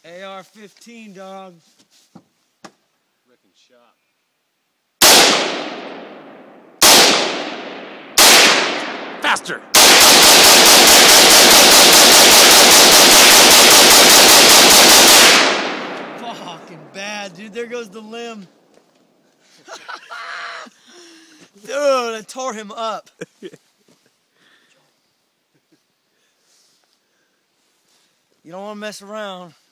AR-15, dog. Wrecking shop. Faster! Fucking bad, dude. There goes the limb. Dude, I tore him up. You don't want to mess around.